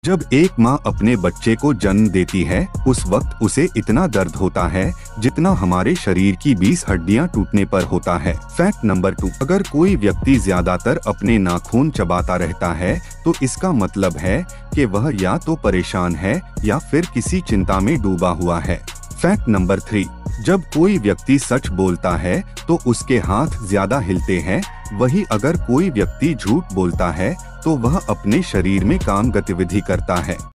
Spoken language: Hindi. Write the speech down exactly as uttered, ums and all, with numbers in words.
जब एक माँ अपने बच्चे को जन्म देती है उस वक्त उसे इतना दर्द होता है जितना हमारे शरीर की बीस हड्डियाँ टूटने पर होता है। फैक्ट नंबर टू, अगर कोई व्यक्ति ज्यादातर अपने नाखून चबाता रहता है तो इसका मतलब है कि वह या तो परेशान है या फिर किसी चिंता में डूबा हुआ है। फैक्ट नंबर थ्री, जब कोई व्यक्ति सच बोलता है तो उसके हाथ ज्यादा हिलते हैं, वही अगर कोई व्यक्ति झूठ बोलता है तो वह अपने शरीर में काम गतिविधि करता है।